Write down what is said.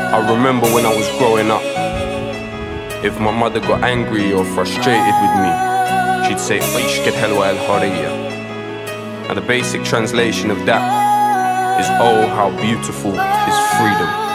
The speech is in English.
I remember when I was growing up, if my mother got angry or frustrated with me, she'd say, "Ishq helwa al-hurriya." And the basic translation of that is, "Oh, how beautiful is freedom."